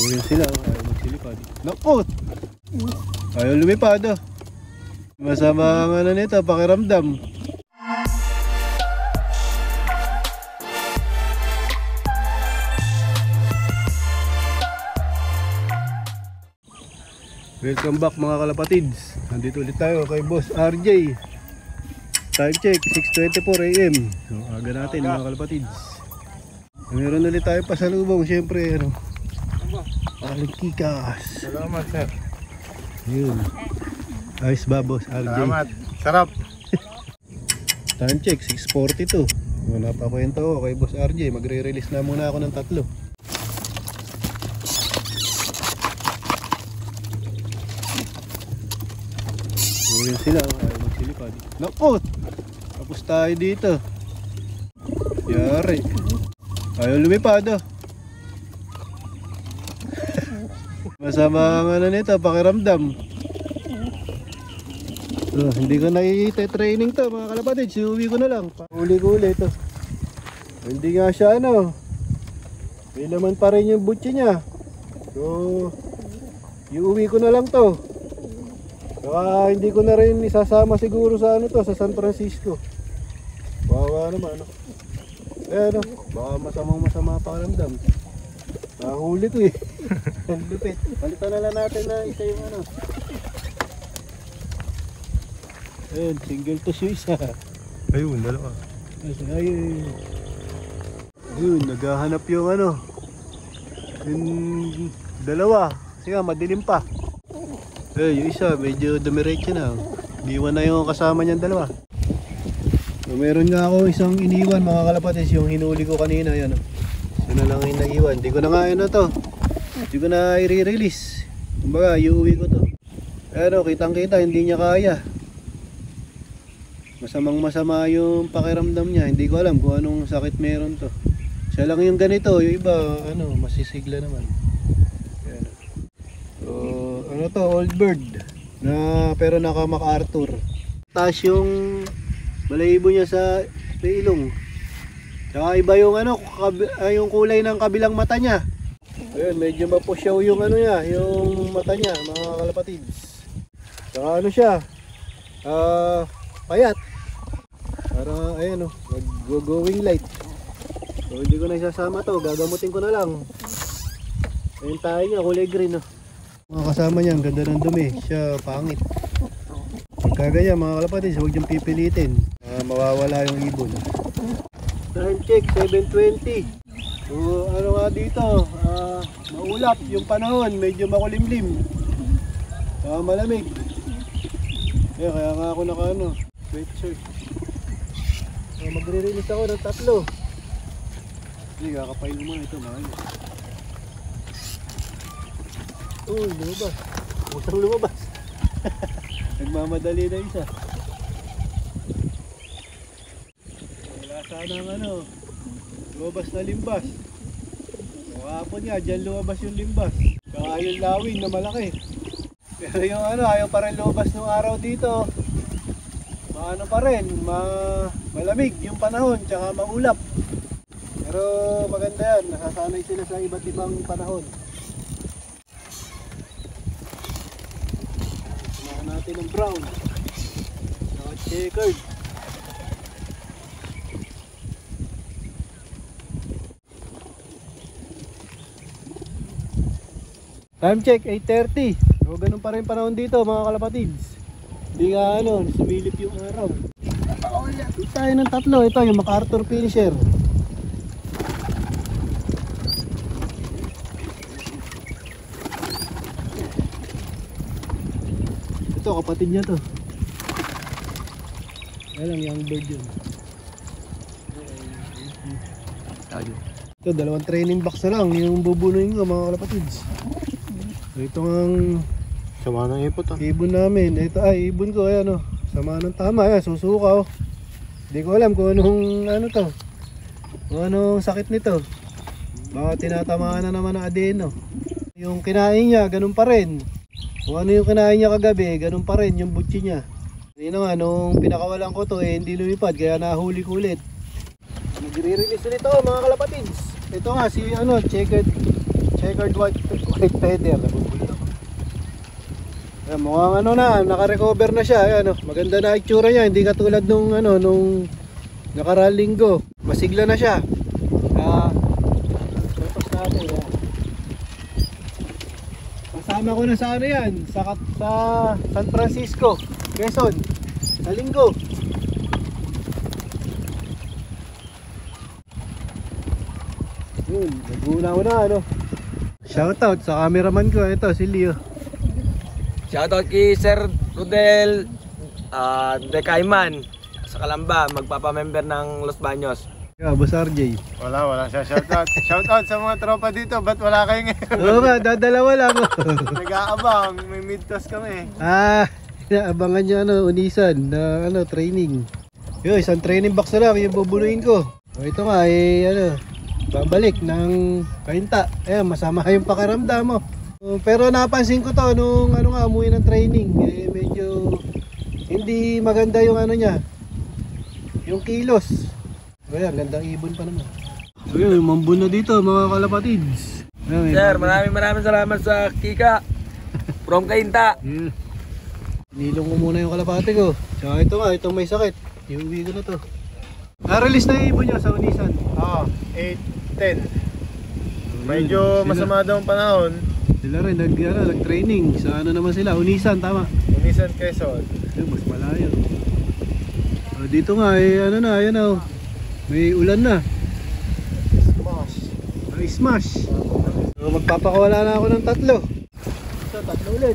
Ayun sila, ayaw magsilipad. Nakot! Ayaw lumipad ah. Masama ang ano nito, pakiramdam. Welcome back mga kalapatids. Nandito ulit tayo kay Boss RJ. Time check 6:24 AM. So aga natin mga kalapatids. Meron ulit tayo pasalubong. Siyempre ano, Aling-kikas. Salamat sir. Yun. Ayos ba Boss RJ? Salamat. Sarap. Time check 6:42. Napakwento ko kay Boss RJ. Magre-release na muna ako ng 3. Ayun sila, ayaw magsilipad. Nakot! Tapos tayo dito. Yari. Ayaw lumipad ah. Masama ang ano nito, pakiramdam. So, hindi ko training to mga kalapatid. Siuwi ko na lang. Uli ko ulit to. Hindi nga siya ano. May laman pa rin yung butsi niya. So, iuwi ko na lang to. Saka hindi ko na rin isasama siguro sa ano to, sa San Francisco. Wawa naman ano. Eh ano, baka masama pakiramdam. Nahuli to eh. Ang lupit. Palitan na lang natin na isa yung ano. Ayun, single toss yung isa. Ayun, dalawa. Ayun. Ayun, naghahanap yung ano. Yung dalawa. Kasi nga, madilim pa. Eh, yung isa, medyo dumiretso na. Iniwan na yung kasama niyang dalawa. So, meron nga ako isang iniwan mga kalapatis, yung hinuli ko kanina. Yan, so na lang yung naiwan. Hindi ko na nga ano to. Hindi ko na i-release. Kumbaga, iuwi ko to. Pero kitang kita, hindi niya kaya. Masamang masama yung pakiramdam niya. Hindi ko alam kung anong sakit meron to. Siya lang yung ganito. Yung iba, ano, masisigla naman. Yan. So, ano to, old bird na pero naka MacArthur. Taas yung balahibo niya sa ilong. Tsaka iba yung ano, yung kulay ng kabilang mata niya. Ayun, medyo mapusyaw yung ano niya, yung mata niya, mga kalapatids. Tsaka ano siya, payat. Para ayan oh, nag-going light. So hindi ko na isasama to, gagamutin ko na lang. Ayun tayo niya, kulay green oh. Mga kasama niya, ang ganda ng dumi. Siya, pangit. Pagkagaya mga kalapatids, huwag niyong pipilitin. Mawawala yung ibon. Time check, 7:20. So, ano nga dito, maulap yung panahon, medyo makulimlim. Malamig. Kaya nga ako naka ano, sweatshirt. Magre-release ako ng 3. Hindi, kakapain mo muna ito mga yun. Uy, lumabas. Usang lumabas. Nagmamadali na isa. Wala sana ang ano, lumabas na limbas. Kahapon nga, dyan lumabas yung limbas. Saka yung lawin na malaki. Pero yung ano, ayaw pa rin lumabas ng araw dito. Maano pa rin, malamig yung panahon, tsaka maulap. Pero maganda yan, nasasanay sila sa iba't ibang panahon. Natin ng brown saka checkered. Time check 8:30. So ganun pa rin panahon dito mga kalapatids. Hindi nga ano, sumilip yung araw. Ito tayo ng 3. Ito yung MacArthur finisher. Ito kapatid niya to. Alam, young bird yun. Ito, 2 training box na lang yung bubunuin ko mga kalapatids. So, ito ang Sama ng ipot ah. ibon namin. Ito ay ibon ko, ayan oh. Sama ng tama, ayan, susuka oh. Hindi ko alam kung anong ano to. Kung anong sakit nito. Baka tinatamaan na naman ng adeno. Yung kinain niya, ganun pa rin. Kung ano yung kinain niya kagabi, ganun pa rin yung butsi niya. Yun nga, nung pinakawalan ko to, hindi lumipad, kaya nahuli ko ulit. Nagre-release ulit ako mga kalapatids. Ito nga, si ano, checkered checkered white feather. Ayan, mukhang ano na, naka-recover na siya. Ayan, maganda na itsura niya, hindi katulad nung nung nakaraang linggo. Masigla na siya. Tapos natin, ayan. Kasama ko na sa ano yan, sa San Francisco, Quezon, sa linggo. Yun, naguna-una Shoutout sa cameraman ko, ito si Leo. Shoutout kay Sir Rudel De Cayman sa Calamba, magpapamember ng Los Baños. Yeah, Boss RJ. Wala siya. Shoutout sa mga tropa dito. Ba't wala kayo ngayon? Oo ba, dadalawa lang. Nag-aabang. May mid-toss kami. Abangan niya unisan na training. Yo, isang training box na lang yung bubuluin ko. Ito nga babalik ng kainta. Ayan, masama yung pakiramdam mo. Pero napansin ko to nung umuwi ng training, medyo hindi maganda yung niya. Yung kilos. Ayan, gandang ibon pa naman. Ayan, mambun na dito mga kalapatids. Ayan, Sir, maraming salamat sa Kika from Kainta. Yeah. Nilong ko muna yung kalapati ko. Tsaka ito nga, itong may sakit. Iuwi ko na to. Na-release na yung ibon niya sa unisan. Oo, 8-10. Medyo masama daw ang panahon. Sila rin, nag-training. Sa naman sila? Unisan, tama? Unisan Quezon. Mas malayo. Dito nga, ayan may ulan na. Smash. May smash. So, magpapakawala na ako ng 3. So, 3 ulit.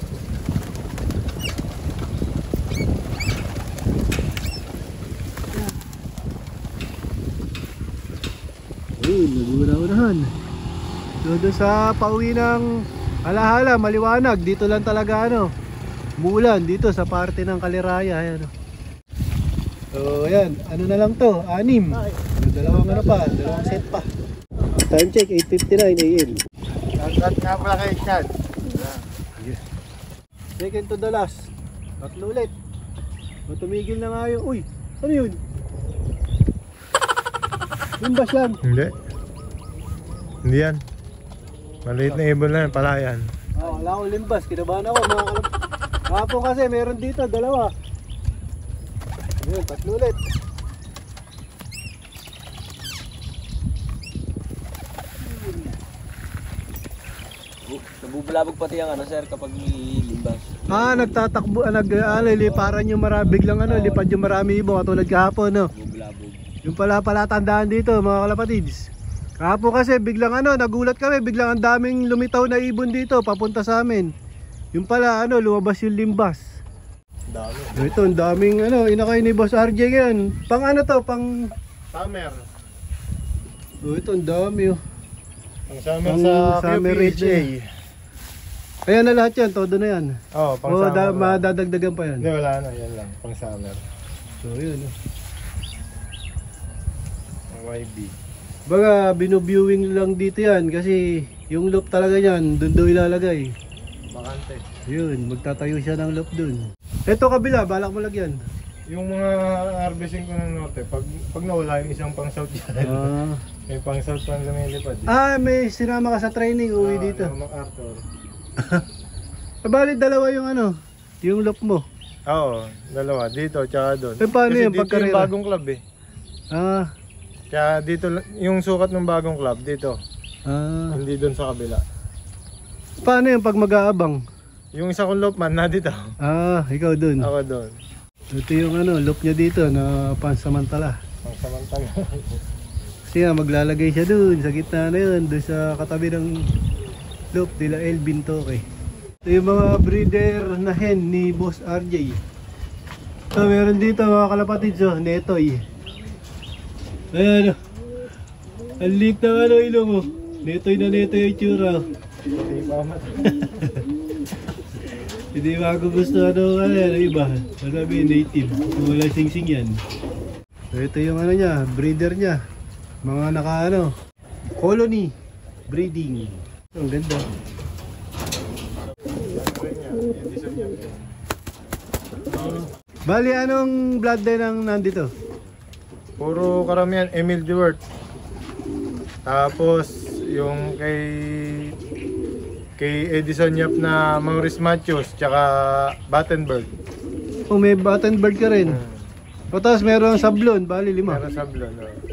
Ayun, nag-una-unahan. So, doon sa pauwi ng Alahala, maliwanag. Dito lang talaga umuulan dito sa parte ng Kaliraya. Ayan. So, ayan. Ano na lang to? 6. Dalawang dalawang set pa. Time check, 8:59 AM. Shoutout nga pala kay Chad. Second to the last. 3 ulit. Tumigil na nga yun. Uy, ano yun? Limbas yan. Hindi yan. Maliit na ibon lang, palayan. Wala akong limbas. Kinabahan ako. Kahapon kasi meron dito, 2. Ayun, 3 ulit. Nabubulabog pati ang sir kapag may limbas. Nagtatakbo, liliparan yung biglang lipad yung marami ibon katulad kahapon, Nabubulabog. Yung pala tandaan dito mga kalapatids. Kahapon kasi biglang nagulat kami, biglang ang daming lumitaw na ibon dito papunta sa amin. Yung pala lumabas yung limbas. Dami. Ito, ang daming inakay ni Boss RJ yan. Pang pang Summer. ito, ang dami Ang summer Ang sa summer QPHA. Ayan na lahat yan, todo na yan. Pang summer. Madadagdagan pa yan. Hindi, wala na. Yan lang. Pang summer. So, yun. Ang YB. Baga, binuviewing lang dito yan kasi yung loop talaga yan, doon daw ilalagay. Bakante. Yun, magtatayo siya ng loop doon. Ito kabila, balak mo lagyan. Yung mga harvesting ko ng norte, pag nawala yung isang pang south dyan. May pang south pang lumilipad. May sinama ka sa training, uwi dito. MacArthur. Bali, 2 yung yung loop mo. Oo, 2. Dito, tsaka doon. Paano kasi yung dito pagkarera? yung bagong club Kaya dito, yung sukat ng bagong club, dito. Hindi doon sa kabila. Paano yung pag mag-aabang? Yung isa kong loopman na dito. Ikaw doon. Ako doon. Ito yung loop niya dito na pansamantala. Pang samantala. Kasi maglalagay siya doon sa gitna na yun, doon sa katabi ng loop nila Elvin Toque. Ito yung mga breeder na hen ni Boss RJ. So meron dito mga kalapatids, netoy. Ayan, ang liit ng ilong mo. Netoy na netoy yung tsura. Hindi magugusto iba. Masabi native. Wala sing-sing yan. So ito yung niya, breeder niya. Mga colony breeding. Ang ganda. Bali, anong bloodline ang nandito? Puro karamihan Emil Duert. Tapos yung kay kay Edison Yap na Maurice Machos, tsaka Battenberg. Oh, may Battenberg ka rin. O tapos meron sablon, bali 5. Meron sablon.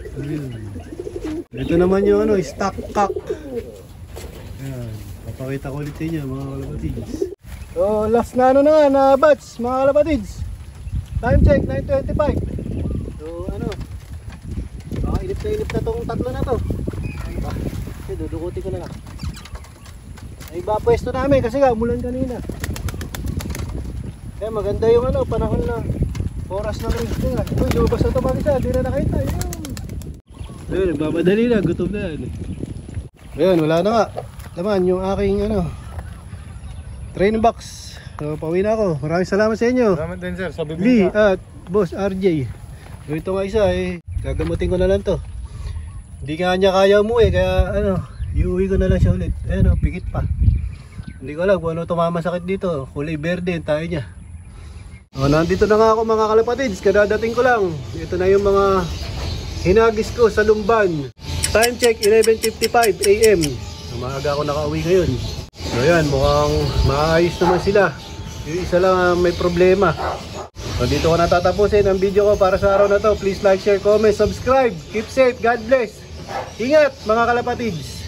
Ito naman yung ano, stock cock. Ayan, papakita ko ulit sa inyo mga kalapatids. So last na ano na nga, na batch mga kalapatids. Time check, 9:25. So ano, baka inip na tong tatlo na to. Ay ba, kasi dudukuti ko na lang. Ay iba pwesto namin kasi nga umulan kanina. Kaya maganda yung ano, panahon na oras na rin nila. Uy, lumabas na ito mga isa, di na nakita. Ayun, nagmamadali na, gutom na yan. Ayun, wala na nga. Naman yung aking ano, train box. So, pauwi na ako. Maraming salamat sa inyo. Salamat din sir, sa Lee bibingka. at Boss RJ. So, ito nga isa gagamutin ko na lang to. Hindi nga niya kaya umuwi, kaya ano, iuwi ko na lang siya ulit. Ayun, pikit pa. Hindi ko alam kung ano tumama sakit dito. Kulay berde yung tayo niya. O, nandito na nga ako mga kalapatids. Kadadating ko lang. Ito na yung mga hinagis ko sa Lumban. Time check 11:55 AM. Maaga ako nakauwi ngayon. So yan, mukhang maayos naman sila. Yung isa lang may problema. So dito ko natatapusin ang video ko para sa araw na to. Please like, share, comment, subscribe. Keep safe. God bless. Ingat mga kalapatids.